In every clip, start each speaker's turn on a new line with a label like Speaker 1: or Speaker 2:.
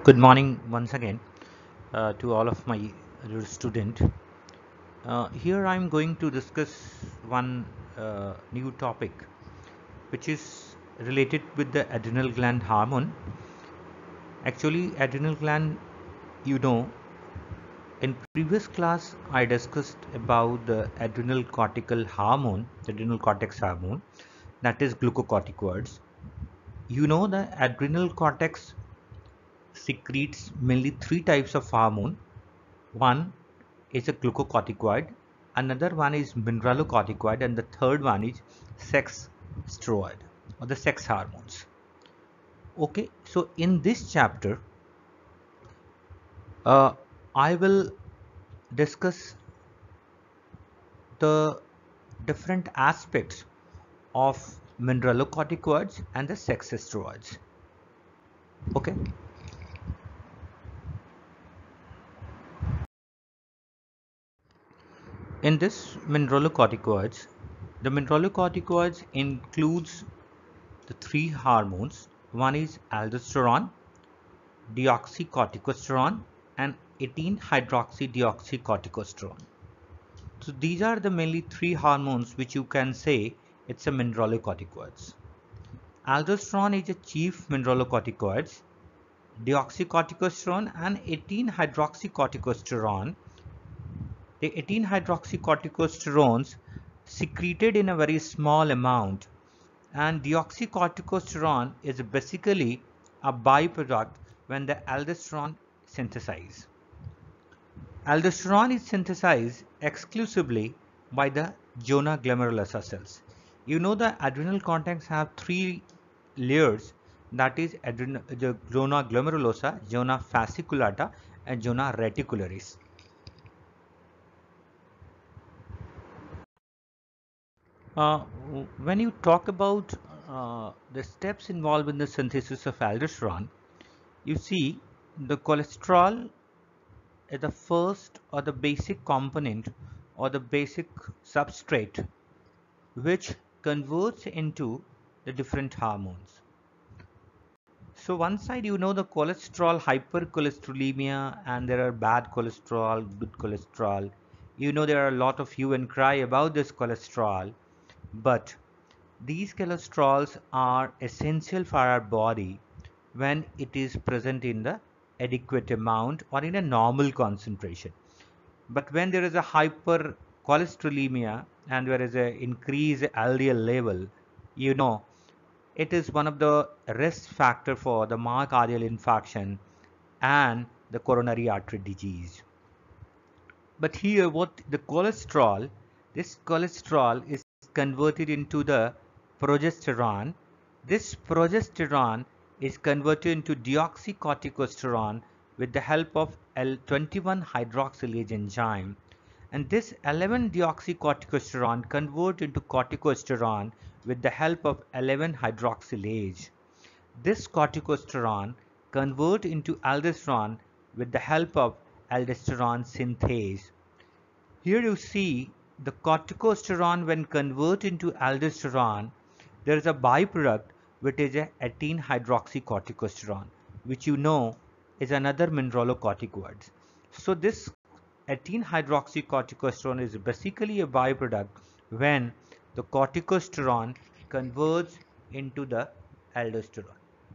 Speaker 1: Good morning once again to all of my dear student. Here I am going to discuss one new topic which is related with the adrenal gland hormone. Actually, adrenal gland, you know, in previous class I discussed about the adrenal cortical hormone, the adrenal cortex hormone, that is glucocorticoids. You know the adrenal cortex secretes mainly three types of hormone. One is a glucocorticoid, another one is mineralocorticoid, and the third one is sex steroid or the sex hormones. Okay, so in this chapter, uh, I will discuss the different aspects of mineralocorticoids and the sex steroids. Okay, in this mineralocorticoids, the mineralocorticoids includes the three hormones. One is aldosterone, deoxycorticosterone, and 18-hydroxydeoxycorticosterone. So these are the mainly three hormones which you can say it's a mineralocorticoids. Aldosterone is a chief mineralocorticoids. Deoxycorticosterone and 18-hydroxycorticosterone. The 18-hydroxycorticosterones secreted in a very small amount, and deoxycorticosterone is basically a byproduct when the aldosterone synthesizes. Aldosterone is synthesized exclusively by the zona glomerulosa cells. You know the adrenal cortex have three layers, that is the zona glomerulosa, zona fasciculata, and zona reticularis. Uh, when you talk about the steps involved in the synthesis of aldosterone, you see the cholesterol is the first or the basic component or the basic substrate which converts into the different hormones. So one side you know the cholesterol hypercholesterolemia, and there are bad cholesterol, good cholesterol. You know there are a lot of hue and cry about this cholesterol, but these cholesterols are essential for our body when it is present in the adequate amount or in a normal concentration. But when there is a hypercholesterolemia and there is an increased LDL level, you know, it is one of the risk factor for the myocardial infarction and the coronary artery disease. But here what the cholesterol, this cholesterol is converted into the progesterone. This progesterone is converted into deoxycorticosterone with the help of L21 hydroxylase enzyme, and this 11 deoxycorticosterone convert into corticosterone with the help of 11 hydroxylase. This corticosterone convert into aldosterone with the help of aldosterone synthase. Here you see the corticosterone when converted into aldosterone, there is a byproduct which is a 18-hydroxycorticosterone, which you know is another mineralocorticoid. So this 18-hydroxycorticosterone is basically a byproduct when the corticosterone converts into the aldosterone.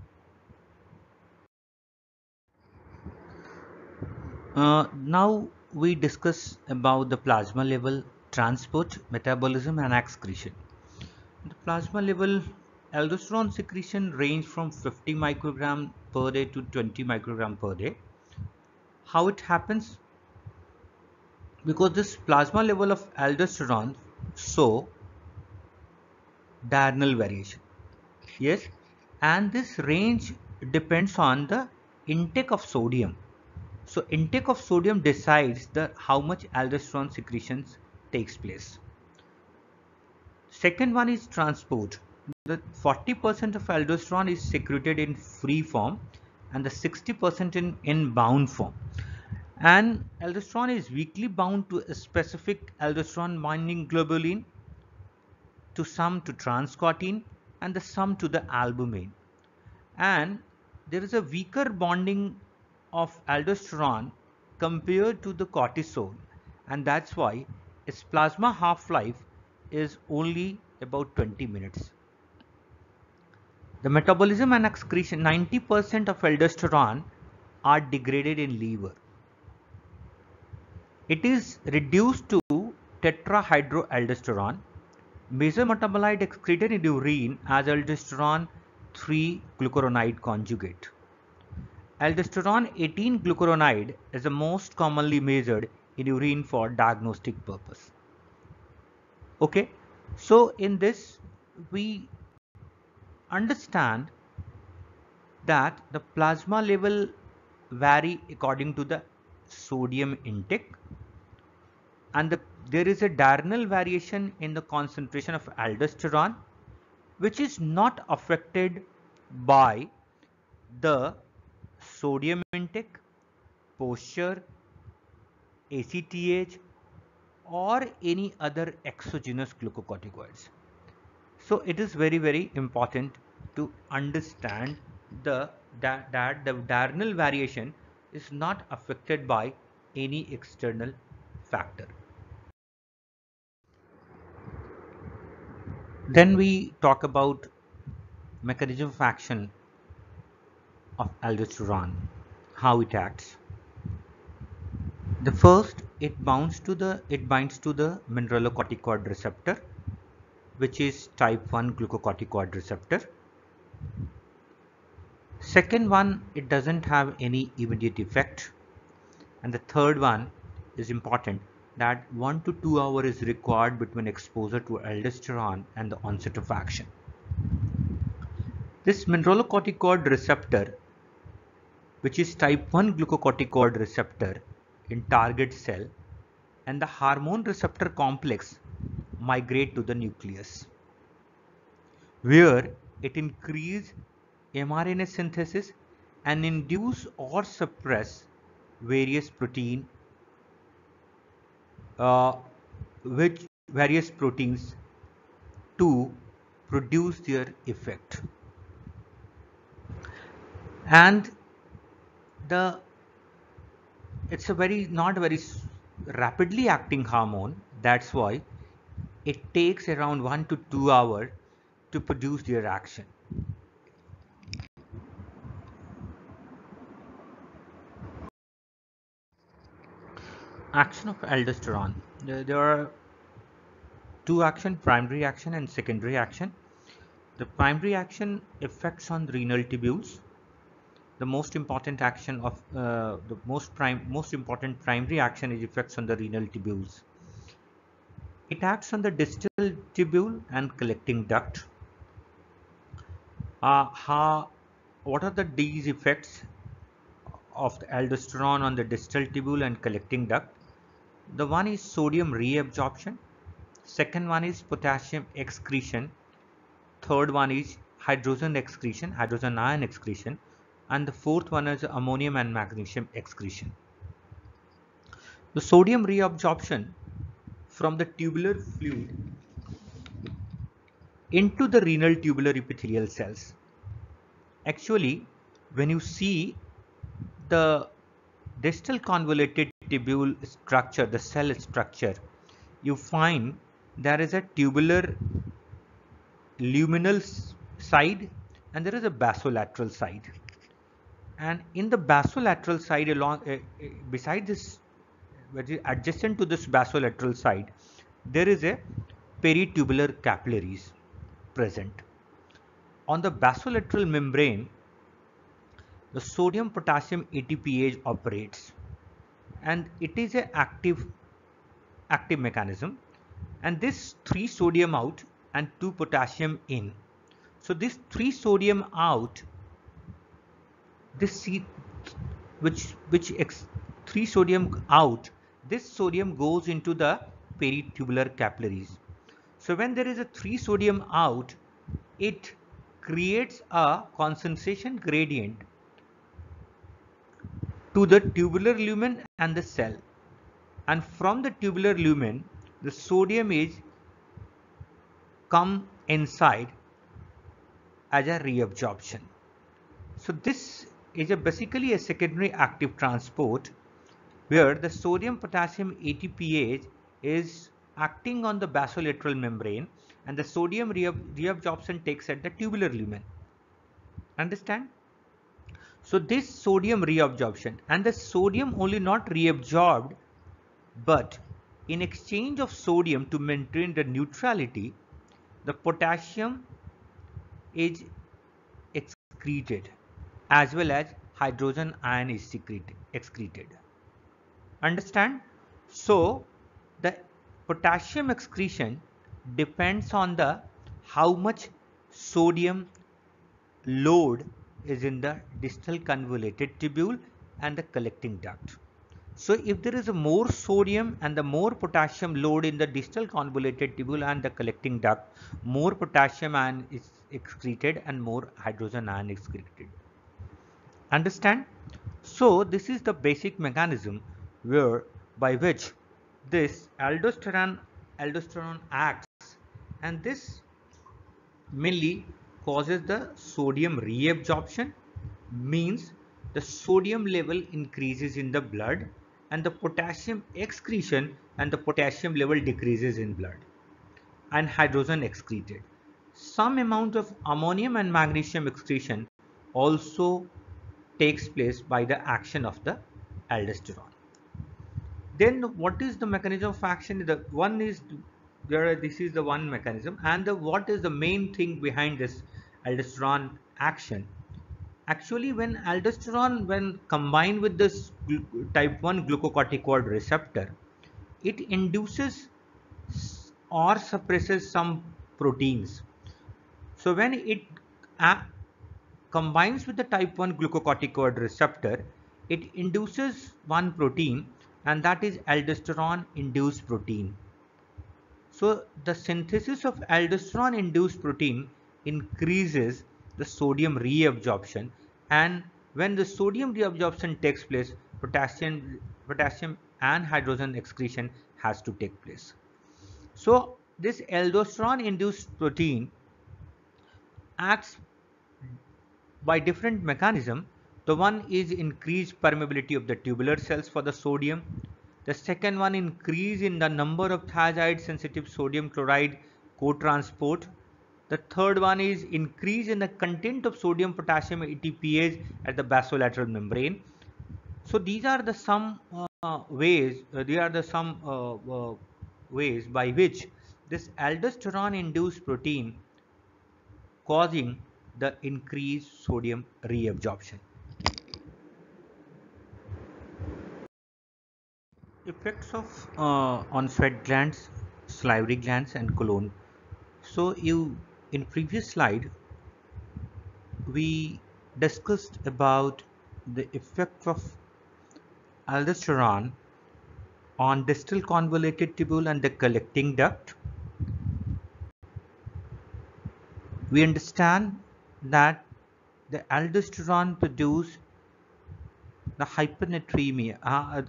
Speaker 1: Now we discuss about the plasma level transport, metabolism and excretion. The plasma level aldosterone secretion range from 50 microgram per day to 20 microgram per day. How it happens? Because this plasma level of aldosterone show diurnal variation. Yes, and this range depends on the intake of sodium. So intake of sodium decides the how much aldosterone secretions takes place. Second one is transport. The 40% of aldosterone is secreted in free form and the 60% in bound form. And aldosterone is weakly bound to a specific aldosterone binding globulin, to some to transcontin, and the some to the albumin. And there is a weaker bonding of aldosterone compared to the cortisol, and that's why its plasma half-life is only about 20 minutes. The metabolism and excretion, 90% of aldosterone are degraded in liver. It is reduced to tetrahydroaldosterone, major metabolite excreted in urine as aldosterone 3-glucuronide conjugate. Aldosterone 18-glucuronide is the most commonly measured in urine for diagnostic purpose. Okay, so in this we understand that the plasma level vary according to the sodium intake, and there is a diurnal variation in the concentration of aldosterone, which is not affected by the sodium intake, posture, ACTH, or any other exogenous glucocorticoids. So it is very important to understand that the diurnal variation is not affected by any external factor. Then we talk about mechanism of action of aldosterone, how it acts. The first, it binds to the mineralocorticoid receptor, which is type 1 glucocorticoid receptor. Second one, it doesn't have any immediate effect. And the third one is important, that 1 to 2 hours is required between exposure to aldosterone and the onset of action. This mineralocorticoid receptor, which is type 1 glucocorticoid receptor in target cell, and the hormone receptor complex migrate to the nucleus, where it increases mRNA synthesis and induce or suppress various protein various proteins to produce their effect. And it's a not very rapidly acting hormone, that's why it takes around 1 to 2 hours to produce their action. Action of aldosterone. There are two actions, primary action and secondary action. The primary action affects on renal tubules. The most important action of the most important primary action is effects on the renal tubules. It acts on the distal tubule and collecting duct. What are these effects of the aldosterone on the distal tubule and collecting duct? The one is sodium reabsorption. Second one is potassium excretion. Third one is hydrogen excretion, hydrogen ion excretion. And the fourth one is ammonium and magnesium excretion. The sodium reabsorption from the tubular fluid into the renal tubular epithelial cells. Actually, when you see the distal convoluted tubule structure, the cell structure, you find there is a tubular luminal side and there is a basolateral side. And in the basolateral side, along beside this, adjacent to this basolateral side, there is a peritubular capillaries present. On the basolateral membrane, the sodium potassium ATPase operates, and it is an active mechanism, and this 3 sodium out and 2 potassium in. So this 3 sodium out, this 3 sodium out, this sodium goes into the peritubular capillaries. So when there is a 3 sodium out, it creates a concentration gradient to the tubular lumen and the cell, and from the tubular lumen the sodium is come inside as a reabsorption. So this is basically a secondary active transport where the sodium potassium ATPase is acting on the basolateral membrane and the sodium reabsorption takes at the tubular lumen. Understand? So this sodium reabsorption, and the sodium only not reabsorbed, but in exchange of sodium to maintain the neutrality, the potassium is excreted as well as hydrogen ion is excreted. Understand? So the potassium excretion depends on the how much sodium load is in the distal convoluted tubule and the collecting duct. So if there is a more sodium and the more potassium load in the distal convoluted tubule and the collecting duct, more potassium ion is excreted and more hydrogen ion excreted. Understand? So this is the basic mechanism where by which this aldosterone acts, and this mainly causes the sodium reabsorption, means the sodium level increases in the blood and the potassium excretion and the potassium level decreases in blood and hydrogen excreted. Some amount of ammonium and magnesium excretion also takes place by the action of the aldosterone. Then what is the mechanism of action? The one is there. This is the one mechanism, and what is the main thing behind this aldosterone action? Actually, when aldosterone, when combined with this type 1 glucocorticoid receptor, it induces or suppresses some proteins. So when it combines with the type 1 glucocorticoid receptor, it induces one protein, and that is aldosterone induced protein. So the synthesis of aldosterone induced protein increases the sodium reabsorption, and when the sodium reabsorption takes place, potassium and hydrogen excretion has to take place. So this aldosterone induced protein acts by different mechanism. The one is increased permeability of the tubular cells for the sodium. The second one, increase in the number of thiazide sensitive sodium chloride co-transport. The third one is increase in the content of sodium potassium ATPase at the basolateral membrane. So these are the some ways. Ways by which this aldosterone induced protein causing the increased sodium reabsorption. Effects of on sweat glands, salivary glands and colon. So in previous slide we discussed about the effect of aldosterone on distal convoluted tubule and the collecting duct. We understand that the aldosterone produce the hypernatremia.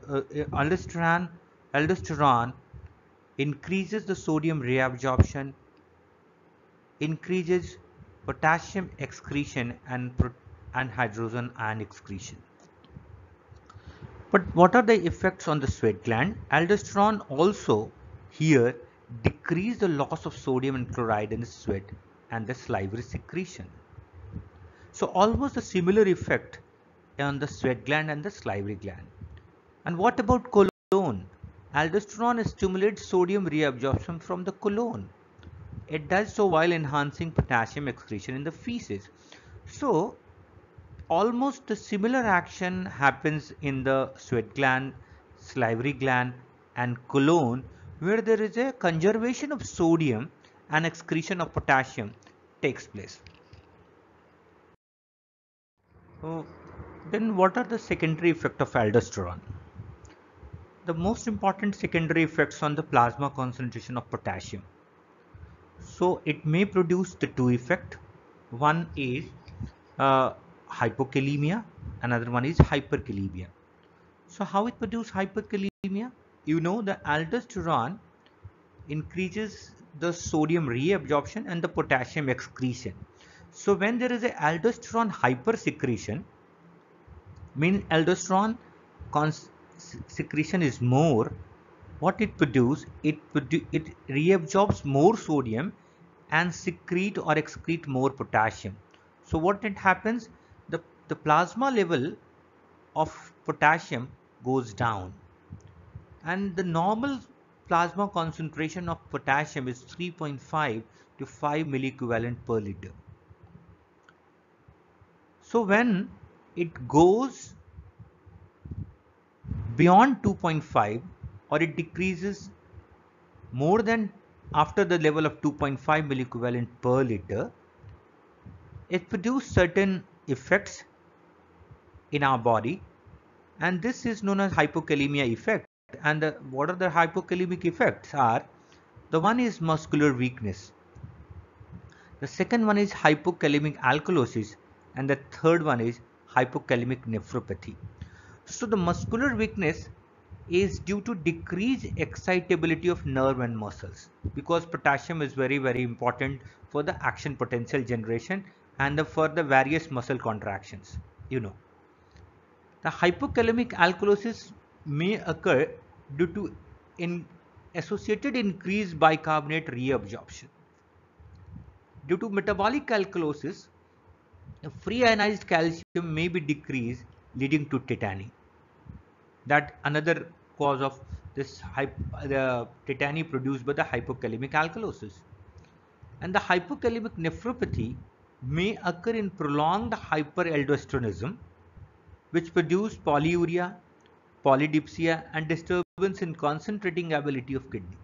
Speaker 1: Aldosterone increases the sodium reabsorption, increases potassium excretion and hydrogen ion excretion. But what are the effects on the sweat gland? Aldosterone also here decrease the loss of sodium and chloride in the sweat and the salivary secretion. So almost a similar effect on the sweat gland and the salivary gland. And what about colon? Aldosterone stimulates sodium reabsorption from the colon. It does so while enhancing potassium excretion in the feces. So almost the similar action happens in the sweat gland, salivary gland and colon, where there is a conservation of sodium and excretion of potassium takes place. So then what are the secondary effects of aldosterone? The most important secondary effects on the plasma concentration of potassium. So it may produce the two effect. One is hypokalemia, another one is hyperkalemia. So how it produces hyperkalemia? You know, the aldosterone increases the sodium reabsorption and the potassium excretion. So when there is a aldosterone hypersecretion, Mean aldosterone secretion is more, what it produces, it reabsorbs more sodium and secrete or excrete more potassium. So what it happens, the plasma level of potassium goes down, and the normal plasma concentration of potassium is 3.5 to 5 milliequivalent per liter. So when it goes beyond 2.5 or it decreases more than after the level of 2.5 milliequivalent per liter, it produces certain effects in our body, and this is known as hypokalemia effect. And what are the hypokalemic effects are, the one is muscular weakness, the second one is hypokalemic alkalosis, and the third one is hypokalemic nephropathy. So the muscular weakness is due to decreased excitability of nerve and muscles, because potassium is very important for the action potential generation and for the various muscle contractions. The hypokalemic alkalosis may occur due to associated increased bicarbonate reabsorption. Due to metabolic alkalosis, free ionized calcium may be decreased, leading to tetany. That another cause of this the tetany produced by the hypokalemic alkalosis. And the hypokalemic nephropathy may occur in prolonged hyperaldosteronism, which produce polyuria, polydipsia, and disturbance in concentrating ability of kidney.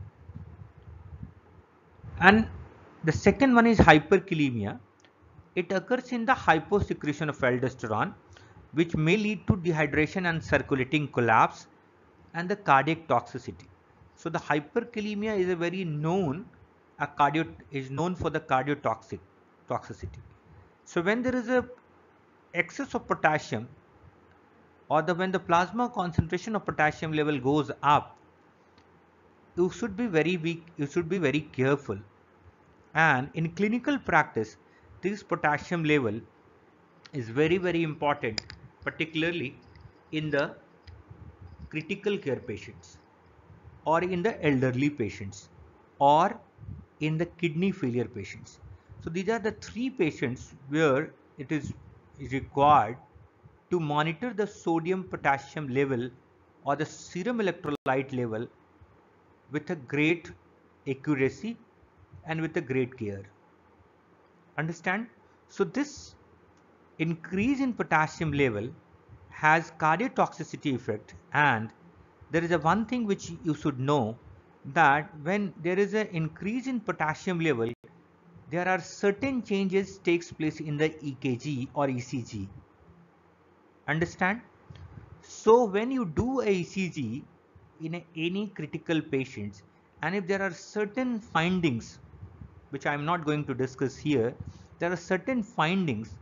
Speaker 1: And the second one is hyperkalemia. It occurs in the hyposecretion of aldosterone, which may lead to dehydration and circulating collapse and the cardiac toxicity. So the hyperkalemia is known for the toxicity. So when there is a excess of potassium, or when the plasma concentration of potassium level goes up, you should be very careful. And in clinical practice, this potassium level is very important, particularly in the critical care patients, or in the elderly patients, or in the kidney failure patients. So these are the three patients where it is required to monitor the sodium potassium level or the serum electrolyte level with a great accuracy and with a great care. Understand? So this increase in potassium level has cardiotoxicity effect, and there is one thing which you should know, that when there is an increase in potassium level, there are certain changes takes place in the EKG or ECG. Understand? So when you do a ECG in any critical patients, and if there are certain findings which I am not going to discuss here, there are certain findings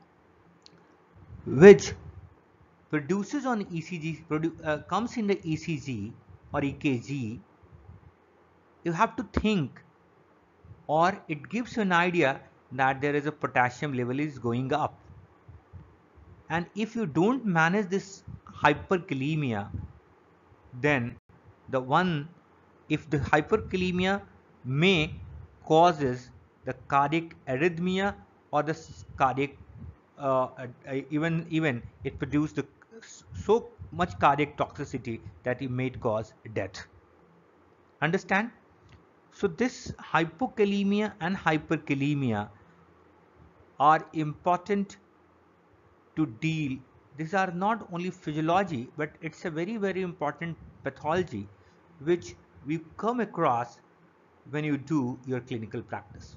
Speaker 1: which produces on ECG, comes in the ECG or EKG, you have to think, or it gives you an idea that there is a potassium level is going up. And if you don't manage this hyperkalemia, then if the hyperkalemia may causes the cardiac arrhythmia, or the cardiac even it produced so much cardiac toxicity that it may cause death. Understand? So this hypokalemia and hyperkalemia are important to deal. These are not only physiology, but it's a very important pathology which we come across when you do your clinical practice.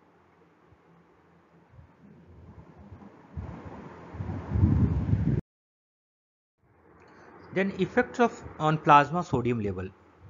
Speaker 1: Then effects on plasma sodium level.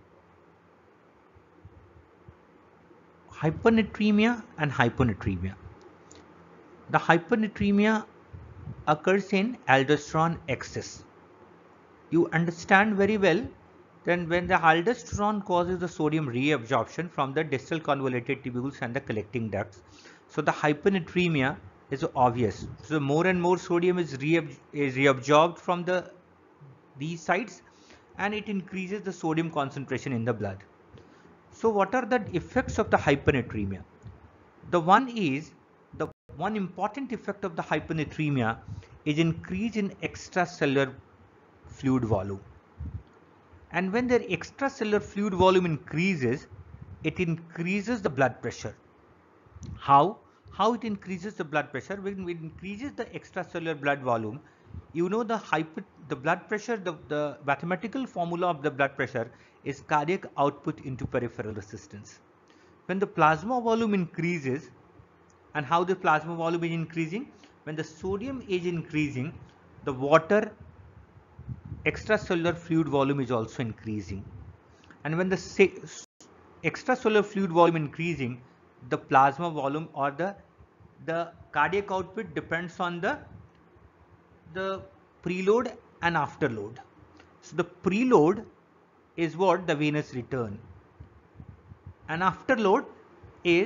Speaker 1: Hypernatremia and hyponatremia. The hypernatremia occurs in aldosterone excess. You understand very well, then when the aldosterone causes the sodium reabsorption from the distal convoluted tubules and the collecting ducts. So the hyponatremia is obvious. So more and more sodium is reabsorbed from these sites, and it increases the sodium concentration in the blood. So what are the effects of the hyponatremia? The one important effect of the hyponatremia is increase in extracellular fluid volume. And when the extracellular fluid volume increases, it increases the blood pressure. How it increases the blood pressure? When it increases the extracellular blood volume, you know the blood pressure, the mathematical formula of the blood pressure is cardiac output into peripheral resistance. When the plasma volume increases, and how the plasma volume is increasing? When the sodium is increasing, the water extracellular fluid volume is also increasing. And when the extracellular fluid volume increasing, the plasma volume or the cardiac output depends on the preload and afterload. So the preload is what? The venous return, and afterload is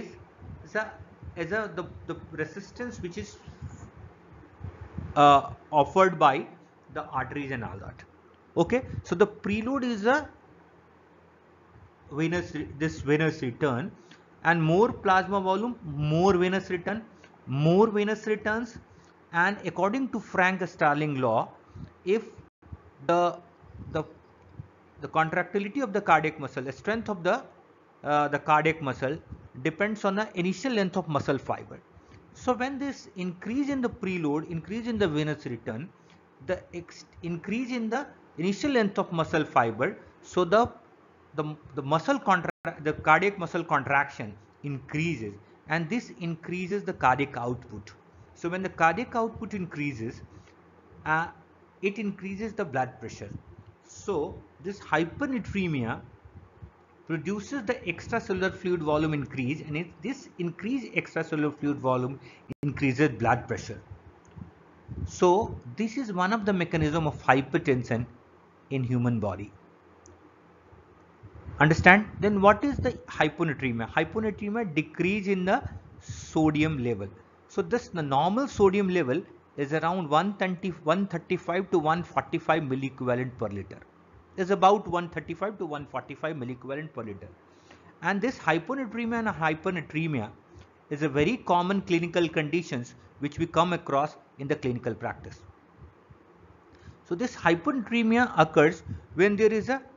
Speaker 1: the resistance which is offered by the arteries and all that. Okay, so the preload is a venous return, and more plasma volume, more venous return, more venous returns. And according to Frank Starling law, if the contractility of the cardiac muscle, the strength of the cardiac muscle depends on the initial length of muscle fiber. So when this increase in the preload, increase in the venous return, the increase in the initial length of muscle fiber, so the cardiac muscle contraction increases, and this increases the cardiac output. So when the cardiac output increases, it increases the blood pressure. So this hyponatremia produces the extracellular fluid volume increase, and this increased extracellular fluid volume increases blood pressure. So this is one of the mechanism of hypertension in human body. Understand? Then what is the hyponatremia? Hyponatremia decrease in the sodium level. So the normal sodium level is around 135 to 145 milliequivalent per liter. Is about 135 to 145 milliequivalent per liter. And this hyponatremia and hypernatremia is a very common clinical conditions which we come across in the clinical practice. So this hyponatremia occurs when there is a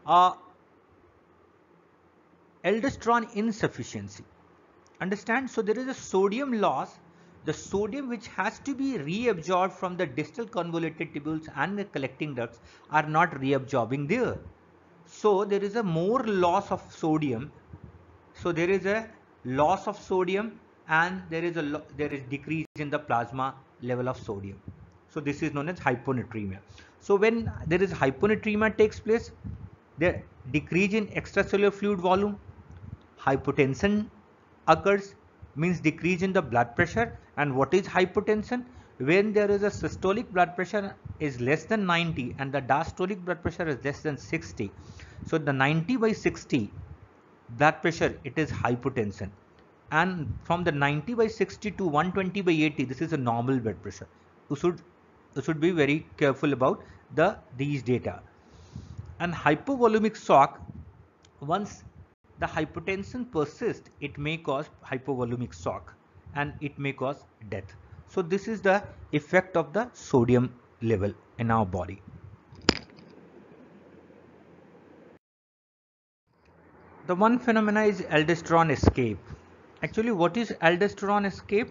Speaker 1: aldosterone insufficiency. Understand? So there is a sodium loss. The sodium which has to be reabsorbed from the distal convoluted tubules and the collecting ducts are not reabsorbing there. So there is a more loss of sodium. So there is a loss of sodium, and there is decrease in the plasma level of sodium. So this is known as hyponatremia. So when there is hyponatremia takes place, there decrease in extracellular fluid volume, hypotension occurs, means decrease in the blood pressure. And what is hypotension? When there is a systolic blood pressure is less than 90 and the diastolic blood pressure is less than 60. So the 90 by 60 blood pressure, it is hypotension. And from the 90 by 60 to 120 by 80, this is a normal blood pressure. You should be very careful about these data. And hypovolumic shock, once the hypotension persists, it may cause hypovolumic shock and it may cause death. So this is the effect of the sodium level in our body. The one phenomena is aldosterone escape. Actually, what is aldosterone escape?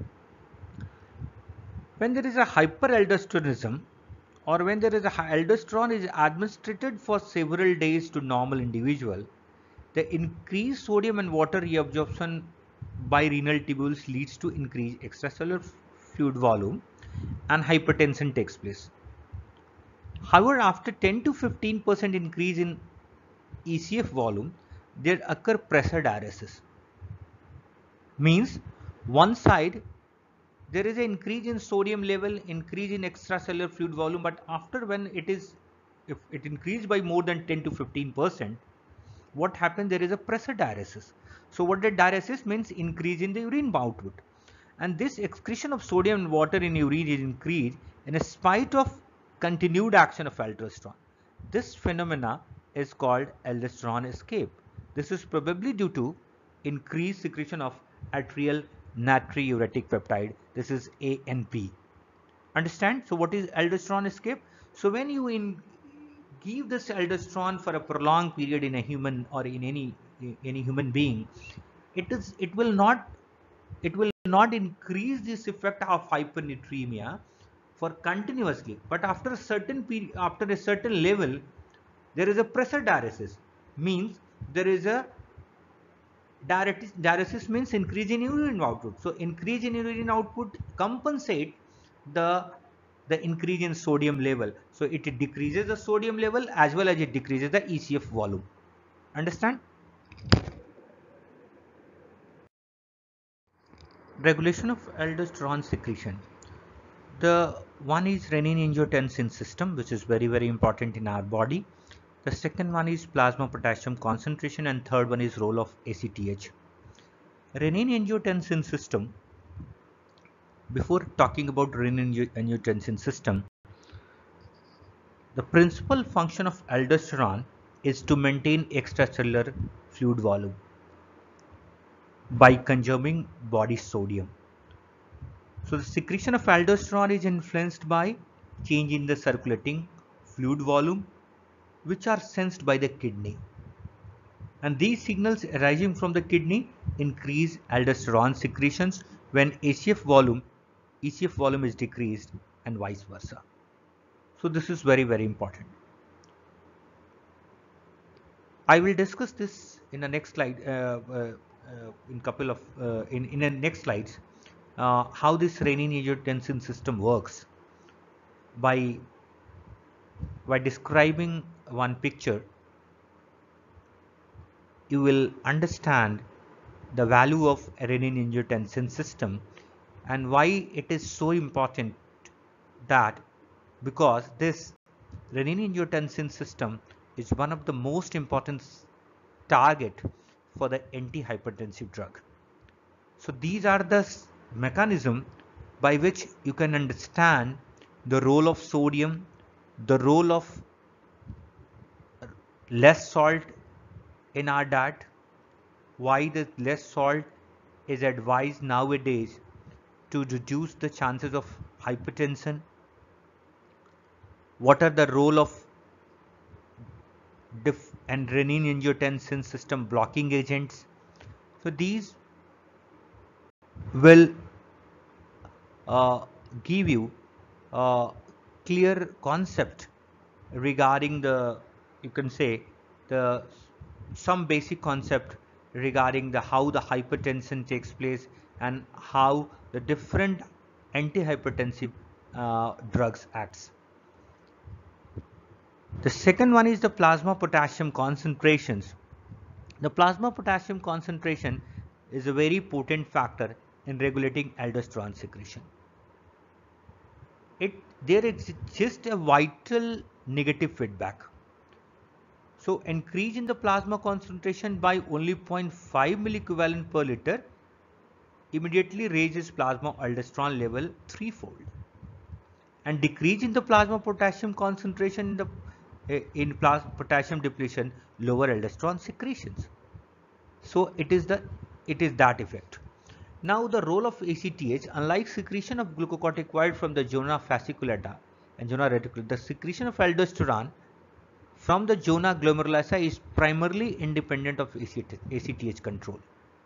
Speaker 1: When there is a hyperaldosteronism, or when there is a aldosterone is administered for several days to normal individual, the increased sodium and water reabsorption by renal tubules leads to increased extracellular fluid volume and hypertension takes place. However, after 10 to 15% increase in ECF volume, there occur pressure diuresis. Means one side there is an increase in sodium level, increase in extracellular fluid volume, but after when if it increased by more than 10 to 15%, what happens? There is a pressure diuresis. So what the diuresis means? Increase in the urine output. And this excretion of sodium and water in urine is increased in spite of continued action of aldosterone. This phenomena is called aldosterone escape. This is probably due to increased secretion of atrial natriuretic peptide. This is ANP. Understand? So what is aldosterone escape? So when you give this aldosterone for a prolonged period in a human or in any human being, it will not increase this effect of hypernatremia for continuously, but after a certain period, after a certain level, there is a pressure diuresis. Means there is a diuresis means increase in urine output. So increase in urine output compensate the the increase in sodium level. So it decreases the sodium level as well as it decreases the ECF volume. Understand? Regulation of aldosterone secretion. The one is renin-angiotensin system, which is very important in our body. The second one is plasma potassium concentration, and third one is role of ACTH. Renin-angiotensin system. Before talking about renin-angiotensin system, the principal function of aldosterone is to maintain extracellular fluid volume by conserving body sodium. So the secretion of aldosterone is influenced by change in the circulating fluid volume, which are sensed by the kidney. And these signals arising from the kidney increase aldosterone secretions when ECF volume is decreased, and vice versa. So this is very important. I will discuss this in the next slide, in the next slides, how this renin-angiotensin system works by describing one picture. You will understand the value of renin-angiotensin system and why it is so important, that because this renin-angiotensin system is one of the most important target for the antihypertensive drug. So these are the mechanism by which you can understand the role of sodium, the role of less salt in our diet, why the less salt is advised nowadays to reduce the chances of hypertension, what are the role of and renin-angiotensin system blocking agents. So these will give you a clear concept regarding the, you can say, the some basic concept regarding the how the hypertension takes place and how the different antihypertensive drugs acts. The second one is the plasma potassium concentrations. The plasma potassium concentration is a very potent factor in regulating aldosterone secretion. There exists a vital negative feedback. So increase in the plasma concentration by only 0.5 milliequivalent per liter immediately raises plasma aldosterone level threefold, and decrease in the plasma potassium concentration in potassium depletion lower aldosterone secretions. So it is that effect. Now the role of ACTH, unlike secretion of glucocorticoid from the zona fasciculata and zona reticulata, the secretion of aldosterone from the zona glomerulosa is primarily independent of ACTH control.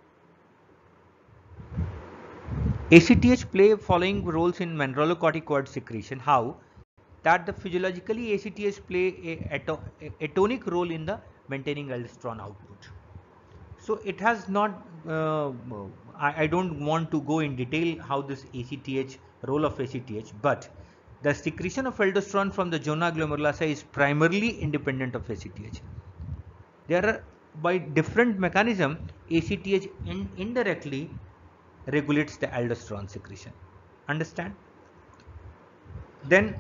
Speaker 1: ACTH play following roles in mineralocorticoid secretion. How? That the physiologically ACTH play a tonic role in the maintaining aldosterone output. So it has not, I don't want to go in detail how this ACTH, role of ACTH, but the secretion of aldosterone from the zona glomerulosa is primarily independent of ACTH. There are, by different mechanism, ACTH indirectly regulates the aldosterone secretion. Understand? Then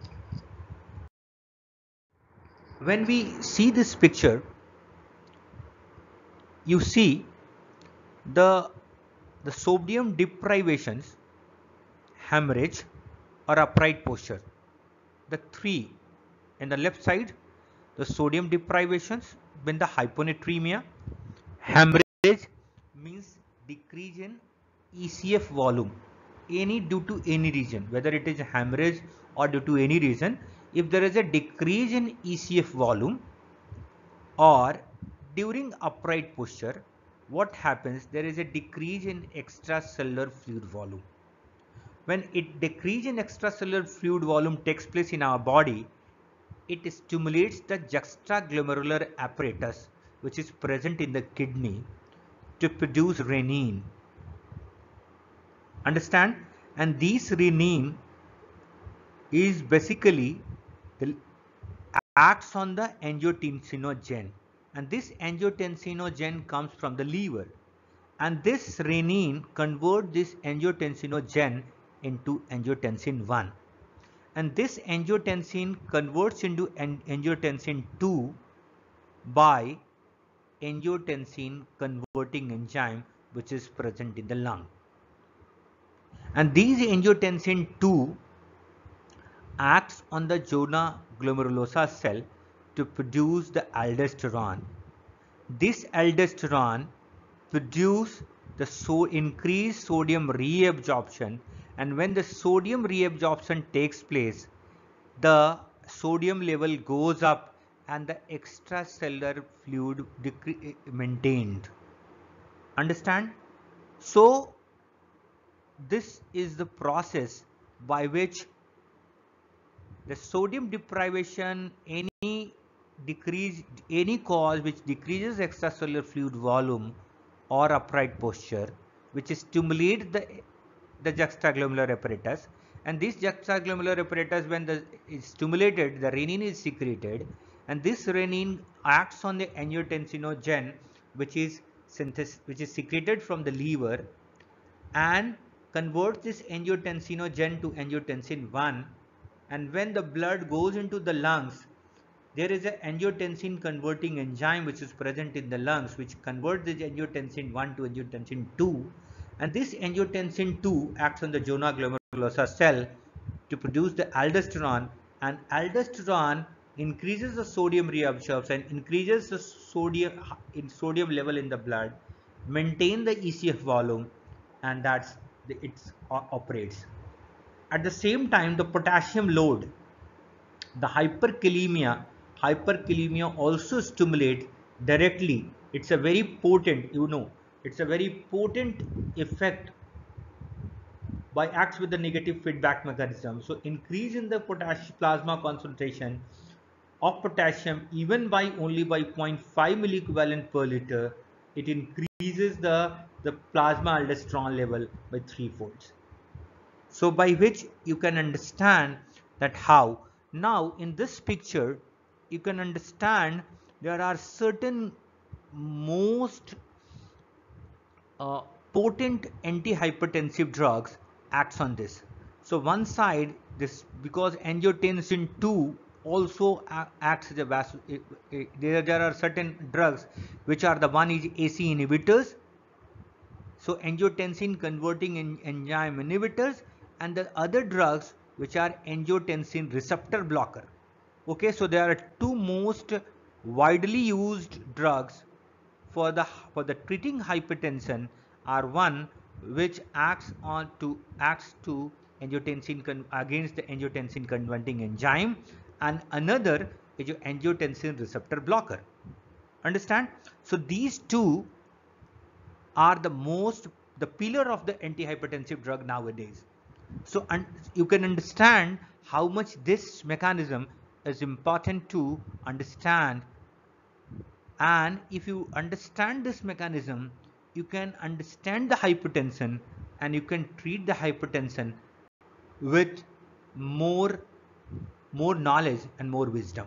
Speaker 1: when we see this picture, you see the the sodium deprivations, hemorrhage or upright posture. The three in the left side, the sodium deprivations, when the hyponatremia, hemorrhage means decrease in ECF volume, any due to any reason, whether it is hemorrhage or due to any reason, if there is a decrease in ECF volume or during upright posture, what happens? There is a decrease in extracellular fluid volume. When it decrease in extracellular fluid volume takes place in our body, it stimulates the juxtaglomerular apparatus which is present in the kidney to produce renin. Understand? And this renin is basically acts on the angiotensinogen, and this angiotensinogen comes from the liver, and this renin converts this angiotensinogen into angiotensin 1, and this angiotensin converts into angiotensin 2 by angiotensin converting enzyme which is present in the lung. And these angiotensin 2 acts on the zona glomerulosa cell to produce the aldosterone. This aldosterone produces the increased sodium reabsorption, and when the sodium reabsorption takes place, the sodium level goes up and the extracellular fluid maintained. Understand? So this is the process by which the sodium deprivation, any cause which decreases extracellular fluid volume or upright posture, which stimulates the juxtaglomerular apparatus, and this juxtaglomerular apparatus, when is stimulated, the renin is secreted, and this renin acts on the angiotensinogen which is secreted from the liver and converts this angiotensinogen to angiotensin 1, and when the blood goes into the lungs, there is an angiotensin converting enzyme which is present in the lungs which converts this angiotensin 1 to angiotensin 2, and this angiotensin 2 acts on the zona glomerulosa cell to produce the aldosterone, and aldosterone increases the sodium reabsorption, increases the sodium level in the blood, maintain the ECF volume, and that's it operates. At the same time, the potassium load, the hyperkalemia also stimulates directly. It's a very potent, it's a very potent effect by acts with the negative feedback mechanism. So increase in the potassium plasma concentration of potassium even by only by 0.5 milliequivalent per liter, it increases the plasma aldosterone level by 3-fold. So by which you can understand that how. Now in this picture you can understand there are certain most potent antihypertensive drugs acts on this. So one side, this because angiotensin 2 also acts as a there are certain drugs which are the one is AC inhibitors, so angiotensin converting enzyme inhibitors, and the other drugs which are angiotensin receptor blocker. Okay, so there are two most widely used drugs for the treating hypertension are one which acts to angiotensin against the angiotensin converting enzyme, and another is angiotensin receptor blocker. Understand? So these two are the pillar of the antihypertensive drug nowadays. So you can understand how much this mechanism is important to understand, and if you understand this mechanism, you can understand the hypertension and you can treat the hypertension with more knowledge and more wisdom.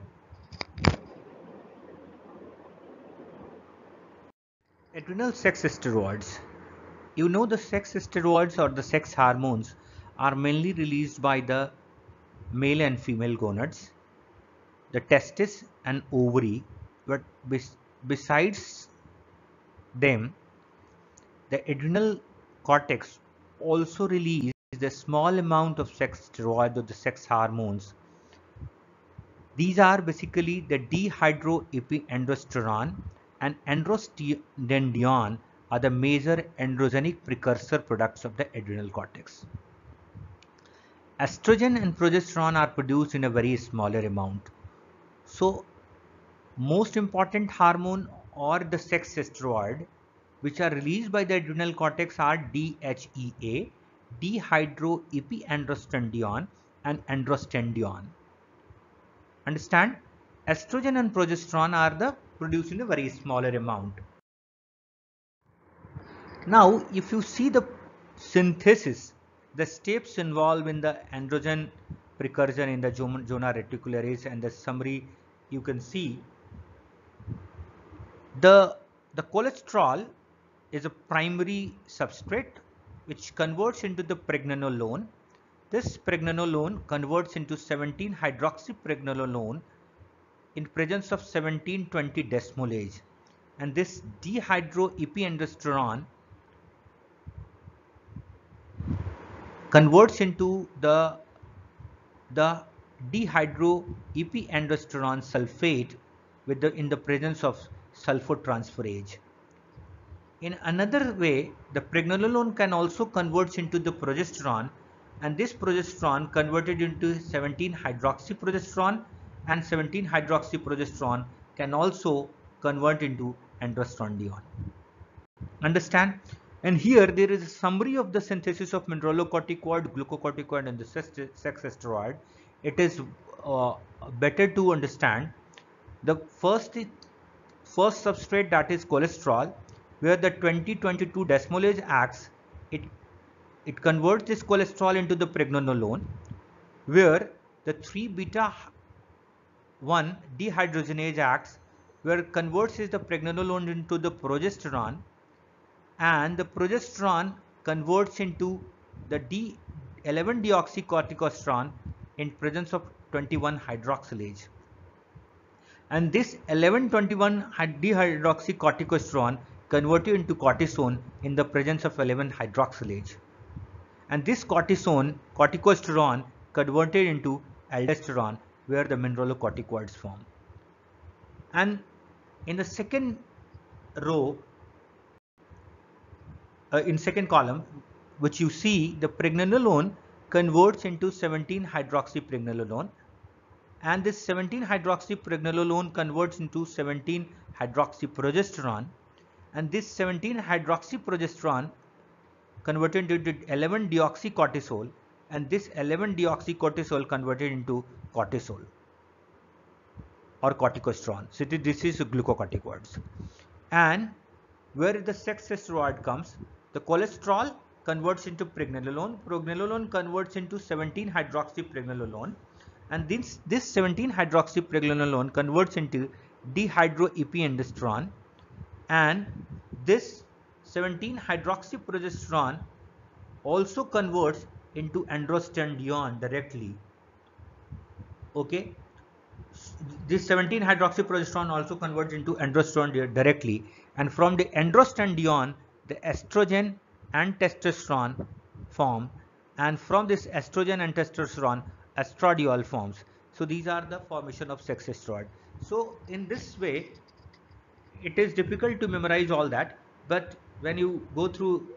Speaker 1: Adrenal sex steroids. You know, the sex steroids or the sex hormones are mainly released by the male and female gonads, the testis and ovary, but besides them, the adrenal cortex also release a small amount of sex steroids or the sex hormones. These are basically the dehydroepiandrosterone and androstenedione are the major androgenic precursor products of the adrenal cortex. Estrogen and progesterone are produced in a very smaller amount. So most important hormone or the sex steroid which are released by the adrenal cortex are DHEA, dehydroepiandrostenedione and androstenedione. Understand? Estrogen and progesterone are the produced in a very smaller amount. Now, if you see the synthesis, the steps involved in the androgen precursor in the zona reticularis and the summary you can see the cholesterol is a primary substrate which converts into the pregnenolone. This pregnenolone converts into 17-hydroxypregnenolone in presence of 1720 desmolase, and this dehydroepiandrosterone converts into the dehydroepiandrosterone sulfate in the presence of sulfotransferase. In another way, the pregnenolone can also convert into the progesterone, and this progesterone converted into 17-hydroxyprogesterone, and 17-hydroxyprogesterone can also convert into androstenedione. Understand? And here there is a summary of the synthesis of mineralocorticoid, glucocorticoid and the sex steroid. It is better to understand the first substrate, that is cholesterol, where the 2022 desmolase acts. It converts this cholesterol into the pregnenolone, where the 3 beta 1 dehydrogenase acts, where it converts the pregnenolone into the progesterone, and the progesterone converts into the 11 deoxycorticosterone in presence of 21 hydroxylase. And this 11-21 dehydroxycorticosterone converted into cortisone in the presence of 11 hydroxylase. And this corticosterone converted into aldosterone, where the mineralocorticoids form. And in the second row, in second column, which you see, the pregnenolone converts into 17-hydroxypregnenolone, and this 17-hydroxypregnenolone converts into 17-hydroxyprogesterone, and this 17-hydroxyprogesterone converted into 11-deoxycortisol, and this 11-deoxycortisol converted into cortisol or corticosterone. So this is glucocorticoids. And where the sex steroid comes, the cholesterol converts into pregnenolone, pregnenolone converts into 17-hydroxypregnenolone, and this 17-hydroxypregnenolone converts into dehydroepiandrosterone, and this 17-hydroxyprogesterone also converts into androstenedione directly. Okay, this 17-hydroxyprogesterone also converts into androstenedione directly, and from the androstenedione the estrogen and testosterone form, and from this estrogen and testosterone estradiol forms. So these are the formation of sex steroid. So in this way it is difficult to memorize all that, but when you go through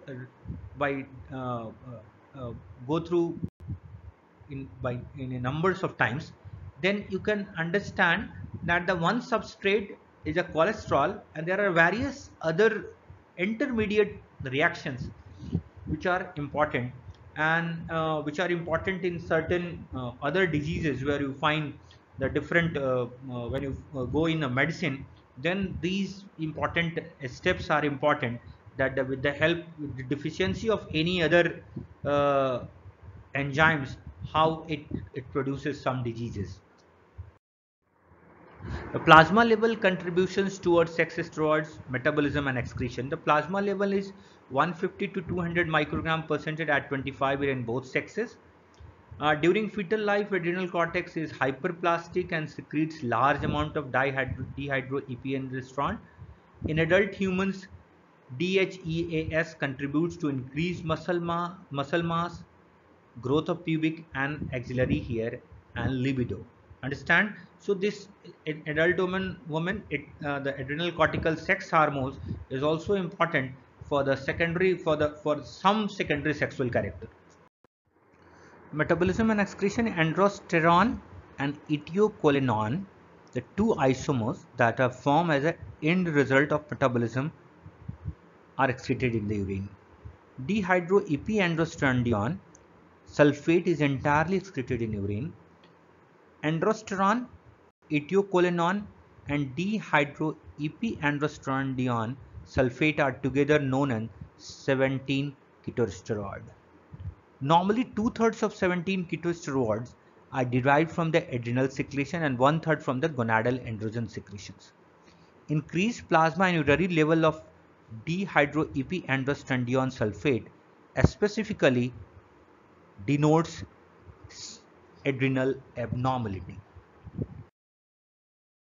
Speaker 1: go through in a numbers of times, then you can understand that the one substrate is a cholesterol, and there are various other intermediate reactions which are important, and which are important in certain other diseases where you find the different when you go in a medicine, then these important steps are important, that with the help, with the deficiency of any other enzymes, how it produces some diseases. The plasma level contributions towards sex steroids metabolism and excretion. The plasma level is 150 to 200 microgram percentage at 25 in both sexes. During fetal life, adrenal cortex is hyperplastic and secretes large amount of dehydroepiandrosterone. In adult humans, DHEAS contributes to increased muscle mass, growth of pubic and axillary hair, and libido. Understand? So this in adult woman, the adrenal cortical sex hormones is also important for the secondary for some secondary sexual character. Metabolism and excretion: androsterone and ethiocholinone, the two isomers that are formed as an end result of metabolism, are excreted in the urine. Dehydroepiandrosterone sulfate is entirely excreted in urine. Androsterone, ethiocholinone, and dehydroepiandrosterone sulfate are together known as 17-ketosterol. Normally, two-thirds of 17-ketosteroids are derived from the adrenal secretion and one-third from the gonadal androgen secretions. Increased plasma and urinary level of dehydroepiandrosterone sulfate specifically denotes adrenal abnormality.